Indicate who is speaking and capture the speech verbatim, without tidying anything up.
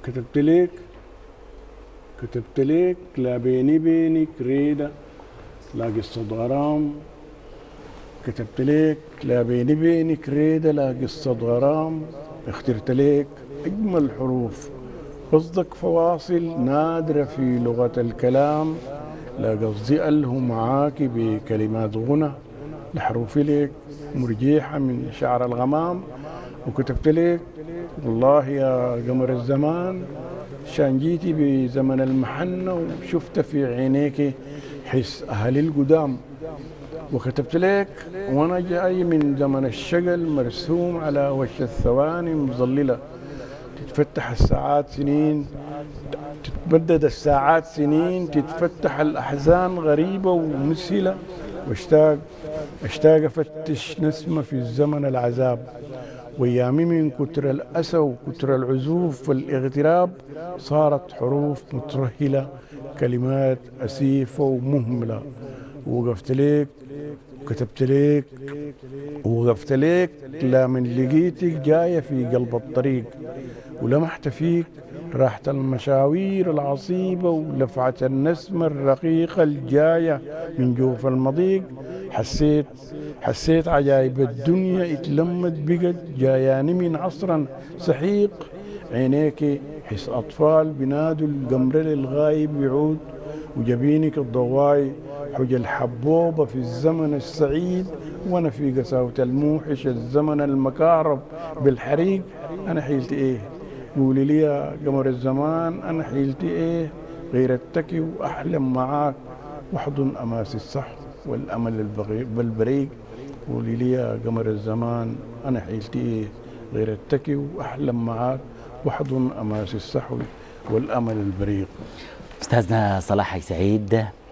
Speaker 1: كتبت لك كتبت لك لا بيني بينك ريدة لا قصة غرام. كتبت لك لا بيني بينك ريدة لا قصة غرام. اخترت لك أجمل حروف، قصدك فواصل نادرة في لغة الكلام. لا قصدي أله معاك بكلمات غنى، لحروف لك مرجيحة من شعر الغمام. وكتبت لك والله يا قمر الزمان شان جيتي بزمن المحنة وشفت في عينيك حس أهل القدام. وكتبت لك وانا جاي من زمن الشقل مرسوم على وش الثواني مظللة، تتفتح الساعات سنين، تتمدد الساعات سنين، تتفتح الأحزان غريبة ومسهلة. واشتاق اشتاق افتش نسمة في الزمن العذاب، وايامي من كتر الأسى وكتر العزوف والاغتراب صارت حروف مترهلة، كلمات أسيفة ومهملة. ووقفت لك وكتبت لك ووقفت لك لا من لقيتك جاية في قلب الطريق، ولمحت فيك راحة المشاوير العصيبة ولفعة النسمة الرقيقة الجاية من جوف المضيق. حسيت حسيت عجائب الدنيا اتلمت بقت جاياني من عصرا سحيق. عينيك حس أطفال بنادوا القمر للغايب يعود، وجبينك الضواي حج الحبوبة في الزمن السعيد. وانا في قساوة الموحش الزمن المكارب بالحريق. انا حيلتي ايه؟ قولي لي يا قمر الزمان انا حيلتي ايه غير اتكي واحلم معاك واحضن اماس الصح والامل البريق. قولي لي يا قمر الزمان انا حيلتي ايه غير اتكي واحلم معاك واحضن اماس الصحو والامل البريق.
Speaker 2: أستاذنا صلاح حج سعيد،